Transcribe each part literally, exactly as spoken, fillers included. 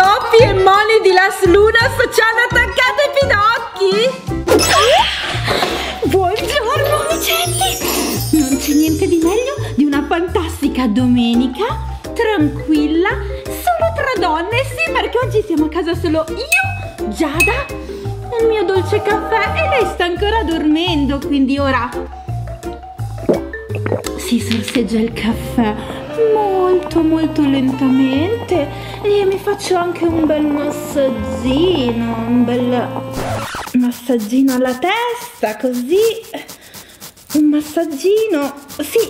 Sophie e Moni di Las Lunas ci hanno attaccato i finocchi. Buongiorno amicetti. Non c'è niente di meglio di una fantastica domenica tranquilla, solo tra donne. Sì, perché oggi siamo a casa solo io, Giada, il mio dolce caffè e lei sta ancora dormendo, quindi ora si sorseggia il caffè molto molto lentamente e mi faccio anche un bel massaggino, un bel massaggino alla testa, così, un massaggino, sì.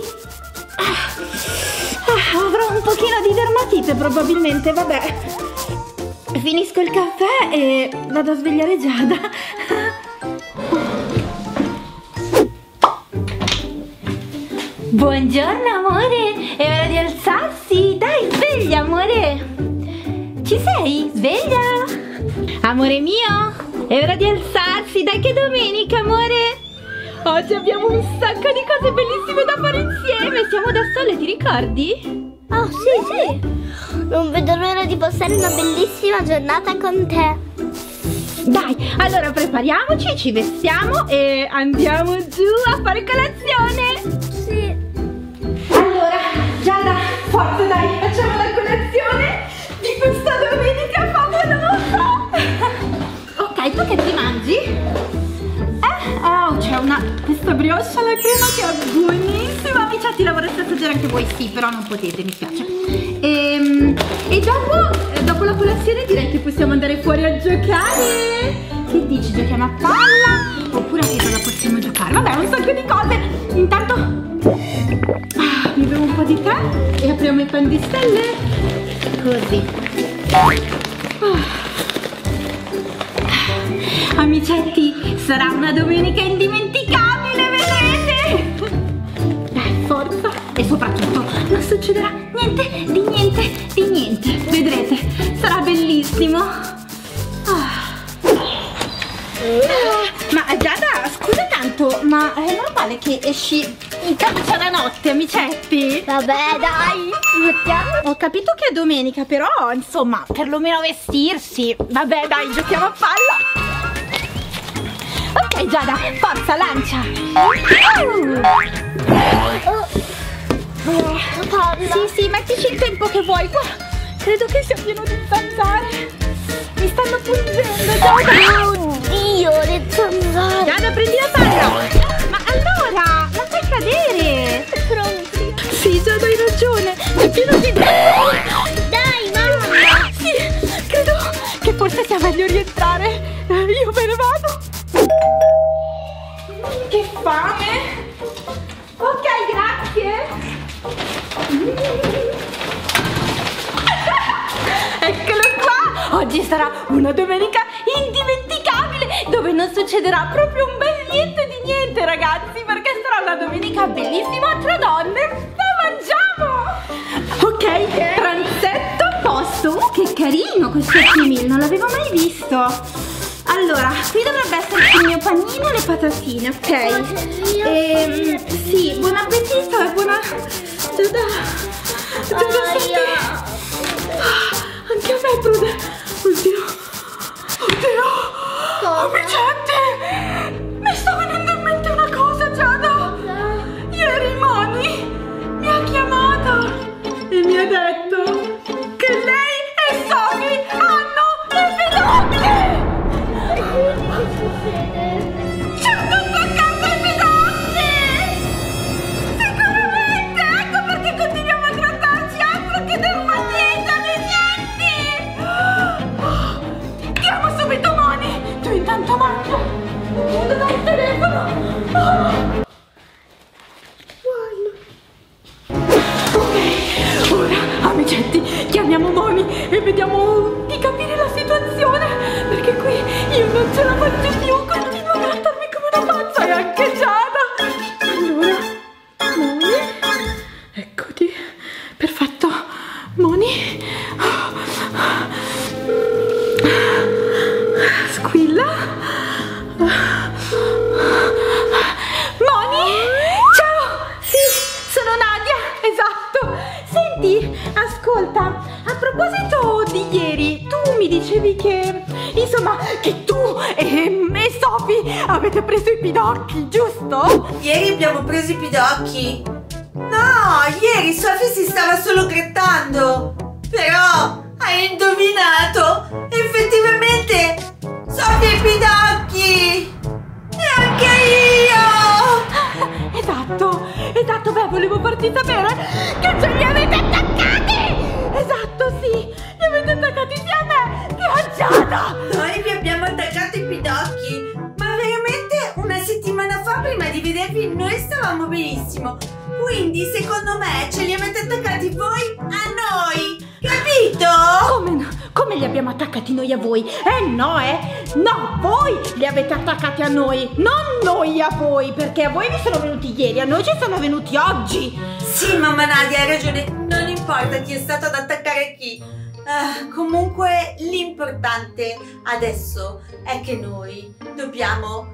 Ah, ah, avrò un pochino di dermatite probabilmente, vabbè. Finisco il caffè e vado a svegliare Giada. Buongiorno amore, è ora di alzarsi, dai sveglia amore. Ci sei? Sveglia. Amore mio, è ora di alzarsi, dai che è domenica amore. Oggi abbiamo un sacco di cose bellissime da fare insieme, siamo da sole, ti ricordi? Oh sì sì, non vedo l'ora di passare una bellissima giornata con te. Dai, allora prepariamoci, ci vestiamo e andiamo giù a fare colazione. Sì. Allora, Giada, forza dai, facciamo la colazione di questa domenica favolosa. Ok, tu che ti mangi? Eh, oh, c'è una, questa brioche alla crema che è buonissima. Amicetti, lavorate stasera anche voi? Sì, però non potete, mi spiace. E, e dopo, dopo la colazione direi che possiamo andare fuori a giocare. Che dici, giochiamo a palla? Oppure a che cosa possiamo giocare? Vabbè, un sacco di cose. Intanto ah, mi bevo un po' di tè e apriamo i pan di stelle. Così. Ah. Amicetti, sarà una domenica indimenticabile, vedrete? Dai, forza. E soprattutto non succederà niente di niente di niente. Vedrete, sarà bellissimo. Ah. Ma Giada, scusa tanto, ma è normale che esci in camicia la notte, amicetti? Vabbè dai, mettiamo. Ho capito che è domenica, però insomma, perlomeno vestirsi. Vabbè dai, giochiamo a palla. Ok Giada, forza, lancia. Oh, sì sì, mettici il tempo che vuoi. Qua credo che sia pieno di zanzare. Mi stanno pungendo, Giada. Oddio, le zanzare. Giada, prendi la palla. Ma allora, la fai cadere. Pronti? Sì, Giada, hai ragione. È pieno di... Dai, mamma. Sì, credo che forse sia meglio rientrare. Io me ne vado. Che fame. Ok, grazie. Eccolo qua. Oggi sarà una domenica indimenticabile, dove non succederà proprio un bel niente di niente, ragazzi, perché sarà una domenica bellissima tra donne. La mangiamo. Ok, pranzetto a posto. Uh, che carino questo simil, non l'avevo mai visto. Allora, qui dovrebbe esserci il mio panino e le patatine, ok? Ehm, sì, buon appetito e buona... Giada, Giada, senti... Anche a me, Prude. Oddio, oddio, amicetti, mi sta venendo in mente una cosa, Giada. Ieri Moni mi ha chiamata e mi ha detto che lei e Sophie hanno le finocchie. Ci hanno attaccato i finocchi! Sicuramente! Ecco perché continuiamo a grattarci, altro che dermatite, amicetti! Chiamo subito Moni! Tu intanto mangia! Dove va il telefono? Ok, ora, amicetti, chiamiamo Moni e vediamo di capire la situazione, perché qui io non ce la faccio più, continuo a grattarmi come una pazza e anche Giada. Allora, Moni, eccoti, perfetto, Moni, squilla, Moni, ciao, sì, sono Nadia, esatto. Senti, ascolta, a proposito di ieri, tu dicevi che, insomma, che tu e, e Sofì avete preso i pidocchi, giusto? Ieri abbiamo preso i pidocchi. No, ieri Sofì si stava solo grattando. Però hai indovinato. Effettivamente Sofì ha i pidocchi. E anche io. Esatto, esatto, beh, volevo farti sapere che ce li avete attaccati. Esatto, sì, li avete attaccati sia a me che a Giada. Noi vi abbiamo attaccato i pidocchi. Ma veramente una settimana fa, prima di vedervi, noi stavamo benissimo. Quindi secondo me ce li avete attaccati voi a noi. Capito? Come no? Come li abbiamo attaccati noi a voi? Eh no, eh? No, voi li avete attaccati a noi, non noi a voi, perché a voi vi sono venuti ieri, a noi ci sono venuti oggi. Sì, mamma Nadia, hai ragione. Non importa chi è stato ad attaccare chi. Uh, comunque l'importante adesso è che noi dobbiamo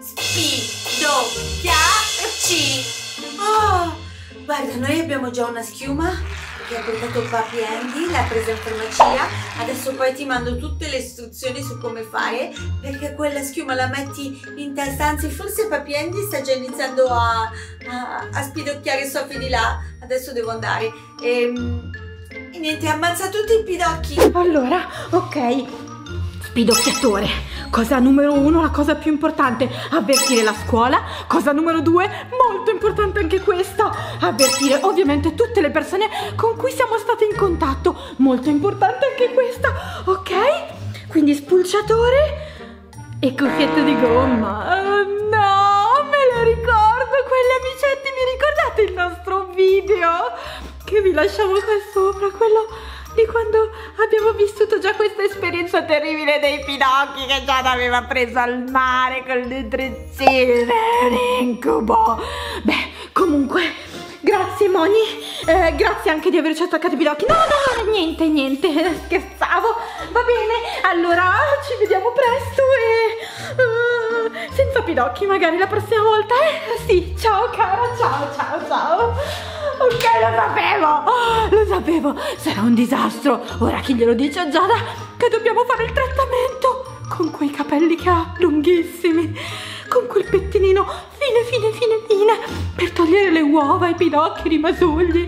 spidocchiarci. Oh, guarda, noi abbiamo già una schiuma che ha portato Papi Andy, l'ha presa in farmacia. Adesso poi ti mando tutte le istruzioni su come fare, perché quella schiuma la metti in testa. Anzi, forse Papi Andy sta già iniziando a, a, a spidocchiare Sofì di là. Adesso devo andare. E, e niente, ammazza tutti i pidocchi. Allora, ok, spidocchiatore. Cosa numero uno, la cosa più importante, avvertire la scuola. Cosa numero due, molto importante anche questa, avvertire ovviamente tutte le persone con cui siamo state in contatto. Molto importante anche questa, ok? Quindi spulciatore e cuffiette di gomma. Oh, no, me lo ricordo, quelle amicetti, mi ricordate il nostro video? Che vi lasciamo qua sopra, quello di quando abbiamo vissuto già questa esperienza terribile dei pidocchi che già aveva preso al mare con le treccine, un incubo. Beh, comunque, grazie Moni, eh, grazie anche di averci attaccato i pidocchi. No, no, no, niente, niente, scherzavo. Va bene, allora ci vediamo presto e uh, senza pidocchi magari la prossima volta, eh? Sì, ciao cara, ciao, ciao, ciao. Ok, lo sapevo, lo sapevo, sarà un disastro. Ora chi glielo dice a Giada che dobbiamo fare il trattamento con quei capelli che ha lunghissimi, con quel pettinino fine, fine, fine, fine, per togliere le uova, i pidocchi, i rimasugli.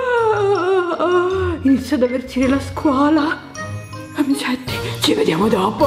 Inizio ad avvertire la scuola. Amicetti, ci vediamo dopo.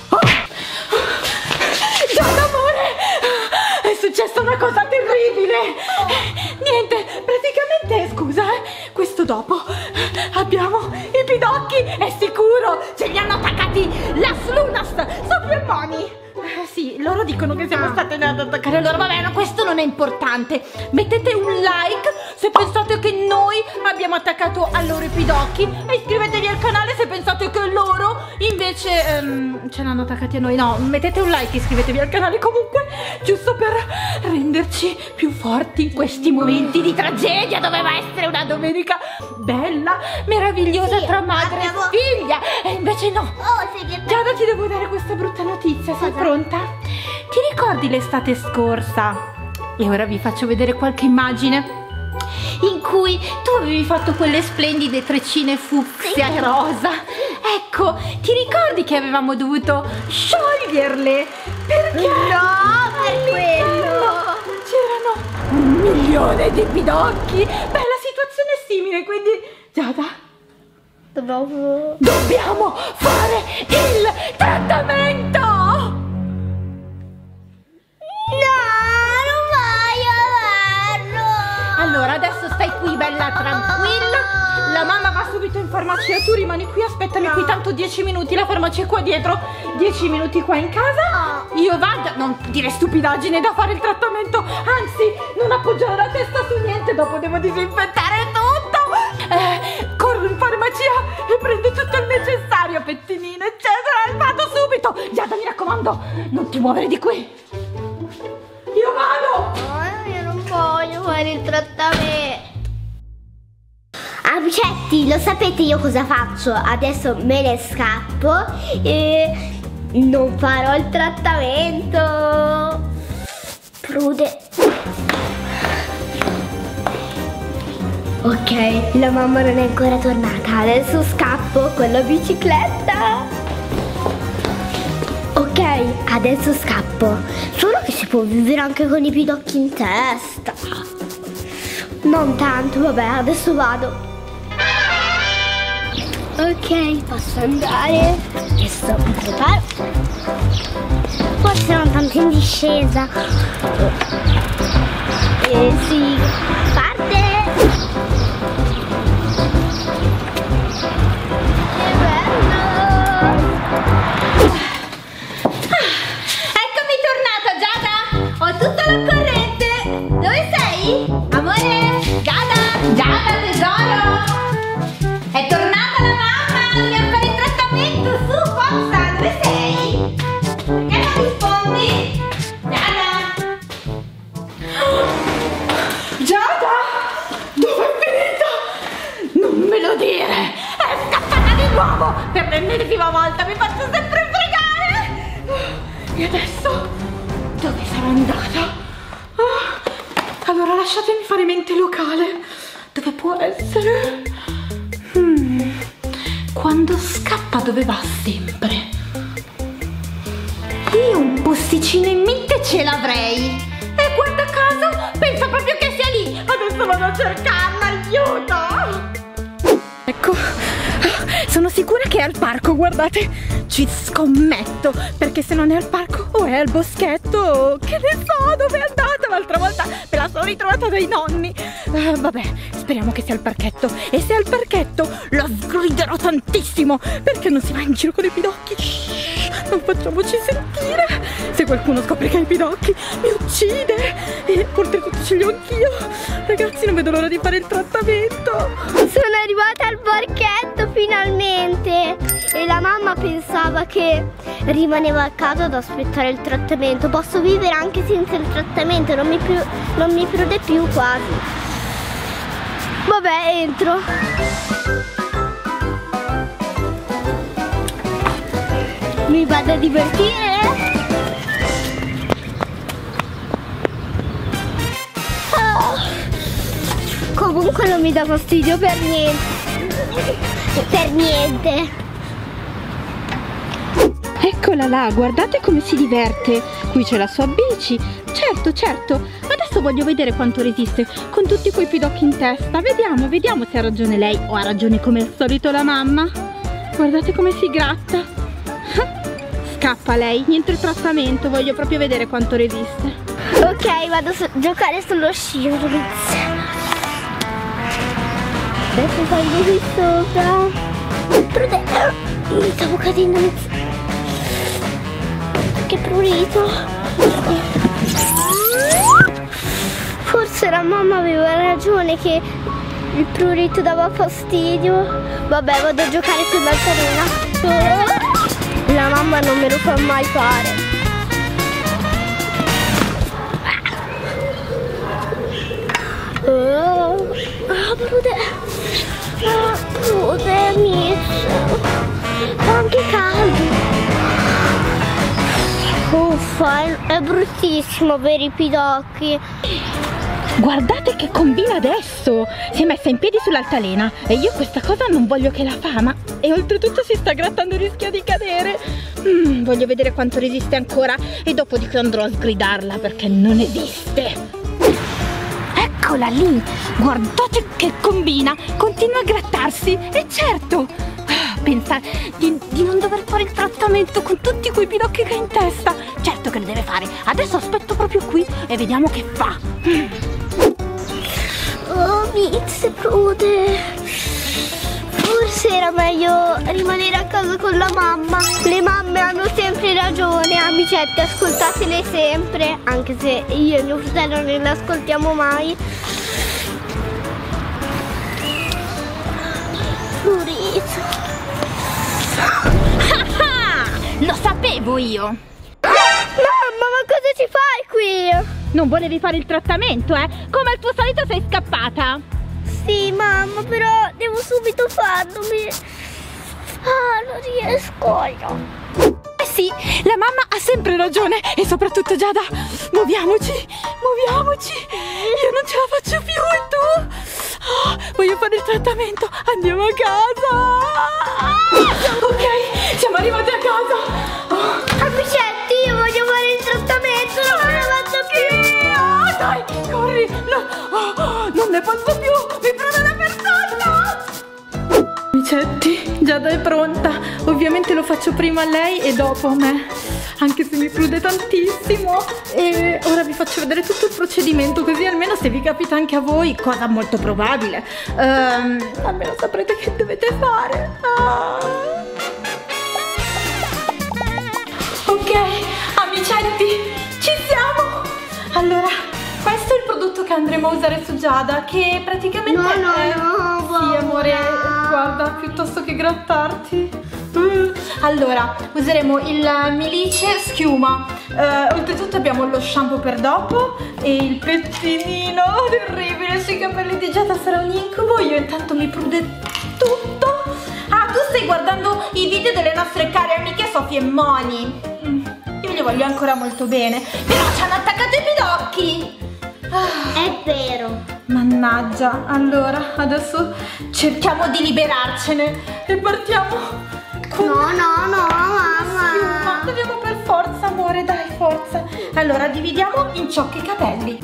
Giada, amore, è successa una cosa terribile. Niente, praticamente, scusa, eh, questo dopo abbiamo i pidocchi, è sicuro, ce li hanno attaccati la Slunas, Sofì e Moni. Eh, sì, loro dicono che siamo state andate ad attaccare loro. Vabbè, no, questo non è importante. Mettete un like se pensate che noi abbiamo attaccato a loro i pidocchi e iscrivetevi al canale se pensate che loro invece um, ce l'hanno attaccati a noi. No, mettete un like, iscrivetevi al canale comunque, giusto per renderci più forti in questi momenti di tragedia. Doveva essere una domenica bella, meravigliosa, sì, tra madre abbiamo... e figlia, e invece no. Oh, sei Giada, ti devo dare questa brutta notizia. Sei pronta? Ti ricordi l'estate scorsa? E ora vi faccio vedere qualche immagine in cui tu avevi fatto quelle splendide treccine fucsia e rosa. Ecco, ti ricordi che avevamo dovuto scioglierle? Perché? No, per quello c'erano un milione di pidocchi. Beh, la situazione è simile, quindi Giada, Dobbiamo... dobbiamo fare il trattamento! No, non voglio farlo! Allora, adesso stai qui bella tranquilla. La mamma va subito in farmacia, tu rimani qui, aspettami no. qui tanto dieci minuti, la farmacia è qua dietro, dieci minuti qua in casa. No. Io vado, non dire stupidaggine da fare il trattamento, anzi, non appoggiare la testa su niente, dopo devo disinfettare tutto. Eh, corro in farmacia e prendo tutto il necessario, pettinino, eccetera, vado subito. Giada, mi raccomando, non ti muovere di qui. Io vado. No, io non voglio fare il trattamento. Amicetti, lo sapete io cosa faccio? Adesso me ne scappo e non farò il trattamento. Prude. Ok, la mamma non è ancora tornata. Adesso scappo con la bicicletta. Ok, adesso scappo. Solo che si può vivere anche con i pidocchi in testa. Non tanto, vabbè, adesso vado. Ok, posso andare. Adesso mi preparo. Forse non tanto in discesa. Eh sì, parte. Che bello. Eccomi tornata, Giada! Ho tutta l'occorrente! Dove sei? Amore? Giada? Giada, tesoro? È tornata la mamma! Dobbiamo fare il trattamento! Su, forza! Dove sei? Perché non rispondi? Giada? Giada? Dove è finita? Non me lo dire! È scappata di nuovo! Per l'ennesima volta mi faccio sempre fregare! E adesso? Dove sarà andata? Ah, allora lasciatemi fare mente locale. Dove può essere? Hmm, quando scappa dove va sempre? Io un posticino in mente ce l'avrei. E guarda caso, pensa proprio che sia lì. Adesso vado a cercarla, aiuto! Ecco, sono sicura che è al parco, guardate. Ci scommetto, perché se non è al parco o è al boschetto, che ne so dove è andata. L'altra volta me la sono ritrovata dai nonni. uh, Vabbè, speriamo che sia al parchetto. E se è al parchetto la sgriderò tantissimo, perché non si va in giro con i pidocchi. Shhh, non facciamoci sentire. Se qualcuno scopre che ha i pidocchi mi uccide. E oltretutto ce li ho anch'io. Ragazzi, non vedo l'ora di fare il trattamento. Sono arrivata al parchetto finalmente. E la mamma pensava che rimaneva a casa ad aspettare il trattamento. Posso vivere anche senza il trattamento, non mi, più, non mi prude più quasi. Vabbè, entro. Mi vado a divertire. Oh. Comunque non mi dà fastidio per niente. Per niente. Eccola là, guardate come si diverte. Qui c'è la sua bici. Certo, certo. Adesso voglio vedere quanto resiste con tutti quei pidocchi in testa. Vediamo, vediamo se ha ragione lei o ha ragione come al solito la mamma. Guardate come si gratta. Scappa lei, niente trattamento. Voglio proprio vedere quanto resiste. Ok, vado a giocare sullo sci. Adesso salgo qui sopra. Mi stavo cadendo. Che prurito. Forse la mamma aveva ragione che il prurito dava fastidio. Vabbè, vado a giocare sull'altalena. La mamma non me lo fa mai fare. Oh, ah, prude. Ah, prude, amici. Fa anche caldo. Uffa, è bruttissimo avere i pidocchi. Guardate che combina adesso. Si è messa in piedi sull'altalena e io questa cosa non voglio che la fa, ma e oltretutto si sta grattando e rischia di cadere. mm, Voglio vedere quanto resiste ancora e dopodiché andrò a sgridarla perché non esiste. Eccola lì, guardate che combina. Continua a grattarsi e certo, pensa di, di non dover fare il trattamento con tutti quei pidocchi che ha in testa. Certo che lo deve fare. Adesso aspetto proprio qui e vediamo che fa. Oh, Mix, prude. Forse era meglio rimanere a casa con la mamma. Le mamme hanno sempre ragione, amicette, ascoltatele sempre. Anche se io e mio fratello non le ascoltiamo mai. Prurito. Lo sapevo io. Mamma, ma cosa ci fai qui? Non volevi fare il trattamento, eh? Come al tuo solito sei scappata. Sì, mamma, però devo subito farlo. Mi... Ah, non riesco. Eh sì, la mamma ha sempre ragione. E soprattutto Giada, muoviamoci, muoviamoci. Io non ce la faccio più e tu? Oh, voglio fare il trattamento. Andiamo a casa. Ok, siamo arrivati a casa. Oh. Amicetti, Giada è pronta. Ovviamente lo faccio prima a lei e dopo a me, anche se mi prude tantissimo. E ora vi faccio vedere tutto il procedimento, così almeno se vi capita anche a voi, cosa molto probabile, um, almeno saprete che dovete fare. Ah. Ok, amicetti, ci siamo. Allora, questo è il prodotto che andremo a usare su Giada, che praticamente No, no, è... no, Sì, amore, guarda, piuttosto che grattarti. Uh. Allora, useremo il Milice Schiuma. uh, Oltretutto abbiamo lo shampoo per dopo e il pettinino terribile sui capelli di Giada, sarà un incubo. Io intanto mi prude tutto. Ah, tu stai guardando i video delle nostre care amiche Sofia e Moni. mm. Io li voglio ancora molto bene, però ci hanno attaccato i pidocchi. ah. È vero. Mannaggia, allora adesso cerchiamo di liberarcene e partiamo con... No, no, no, mamma. Schiuma. Dobbiamo per forza, amore, dai, forza. Allora, dividiamo in ciocche i capelli.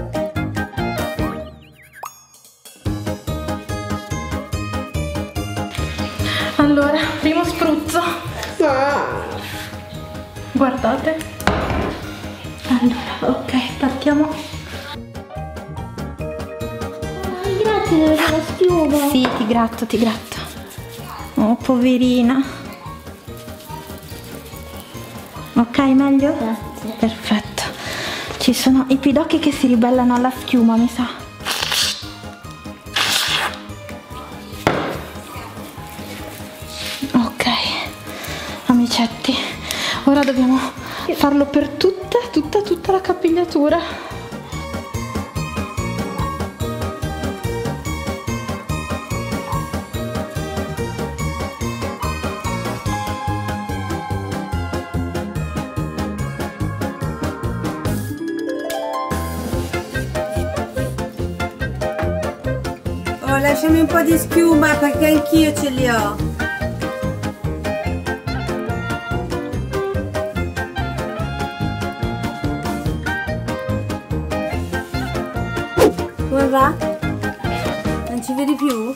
Allora, primo spruzzo. No. Guardate. Allora, ok, partiamo. Grazie della schiuma. Sì, ti gratto, ti gratto. Oh, poverina. Ok, meglio? Grazie. Perfetto. Ci sono i pidocchi che si ribellano alla schiuma, mi sa. Ok, amicetti, ora dobbiamo farlo per tutta, tutta, tutta la capigliatura. Oh, lasciami un po' di schiuma perché anch'io ce li ho. Come va? Non ci vedi più?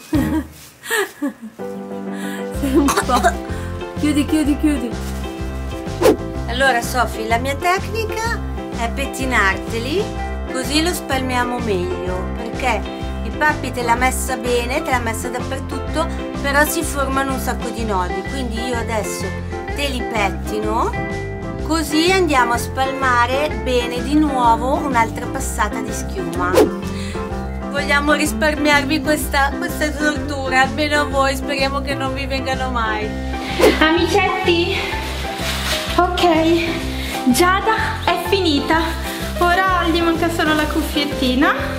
Sei un po'... Chiudi, chiudi, chiudi. Allora, Sofì, la mia tecnica è pettinarteli, così lo spalmiamo meglio, perché il pappi te l'ha messa bene, te l'ha messa dappertutto, però si formano un sacco di nodi, quindi io adesso te li pettino, così andiamo a spalmare bene di nuovo un'altra passata di schiuma. Vogliamo risparmiarvi questa, questa tortura, almeno a voi, speriamo che non vi vengano mai. Amicetti, ok, Giada è finita, ora gli manca solo la cuffiettina.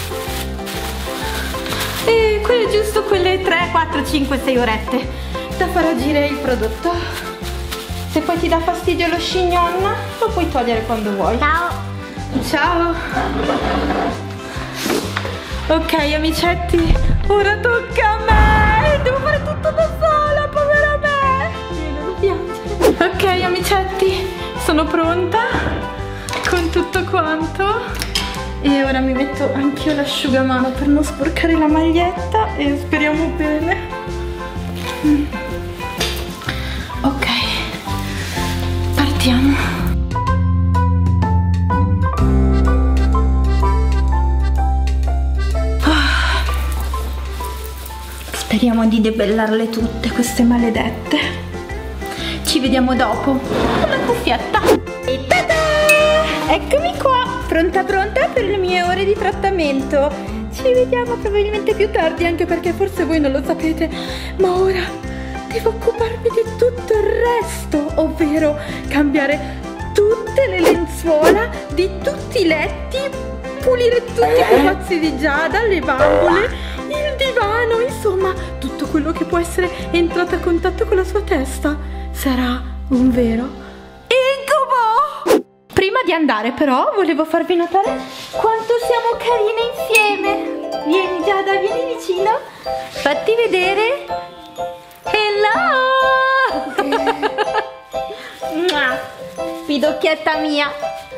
E quelle giusto quelle tre, quattro, cinque, sei orette da far agire il prodotto. Se poi ti dà fastidio lo chignon, lo puoi togliere quando vuoi. Ciao. Ciao. Ok, amicetti, ora tocca a me. Devo fare tutto da sola, povera me. Non piange. Ok, amicetti, sono pronta con tutto quanto. E ora mi metto anch'io l'asciugamano per non sporcare la maglietta e speriamo bene. Mm. Ok, partiamo. Ah. Speriamo di debellarle tutte queste maledette. Ci vediamo dopo con la cuffietta. E tada! Eccomi qua, pronta pronta per le mie ore di trattamento. Ci vediamo probabilmente più tardi, anche perché forse voi non lo sapete, ma ora devo occuparmi di tutto il resto, ovvero cambiare tutte le lenzuola di tutti i letti, pulire tutti i pupazzi di Giada, le bambole, il divano, insomma tutto quello che può essere entrato a contatto con la sua testa. Sarà un vero incubo! Prima di andare però volevo farvi notare quanto siamo carine insieme. Vieni Giada, vieni vicino, fatti vedere. Hello! Pidocchietta mia.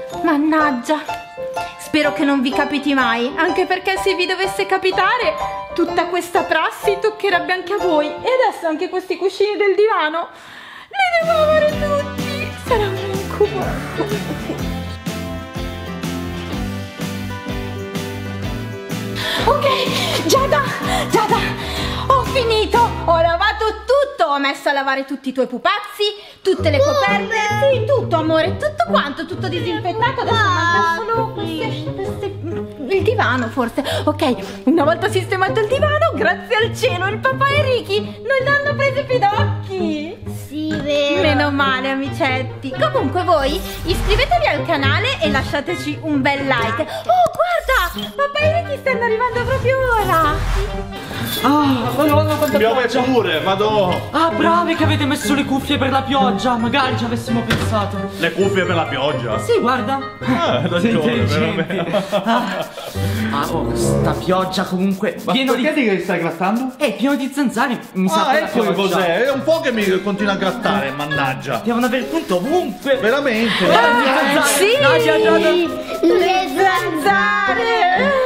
Mannaggia, spero che non vi capiti mai, anche perché se vi dovesse capitare tutta questa prassi toccherà anche a voi. E adesso anche questi cuscini del divano li devo lavare tutti. Sarà un incubo. Ok, Giada, Giada, ho finito, ho lavato tutto, ho messo a lavare tutti i tuoi pupazzi, tutte le coperte, sì, tutto amore, tutto quanto, tutto disinfettato, adesso manca solo queste, queste, il divano forse. Ok, una volta sistemato il divano, grazie al cielo il papà e Ricky non l'hanno preso più d'occhi. Sì, vero. Meno male amicetti. Comunque voi iscrivetevi al canale e lasciateci un bel like. Oh guarda, papà e Ricky stanno arrivando proprio ora. Ah, madonna quanta Piove pioggia. pure, madò. Ah, bravi che avete messo le cuffie per la pioggia. Magari ci avessimo pensato. Le cuffie per la pioggia. Sì, guarda. Ah, Sei ragione, intelligente. veramente. Ah, ah, oh, sta pioggia comunque Ma pieno di... perché ti stai grattando? Eh, pieno di zanzare. Mi sa Ah, per la ecco che pioggia. cos'è. È un po' che mi continua a grattare, mannaggia. Devono aver punto ovunque. Veramente. Ah, sì, Dai, Giada. Le zanzare.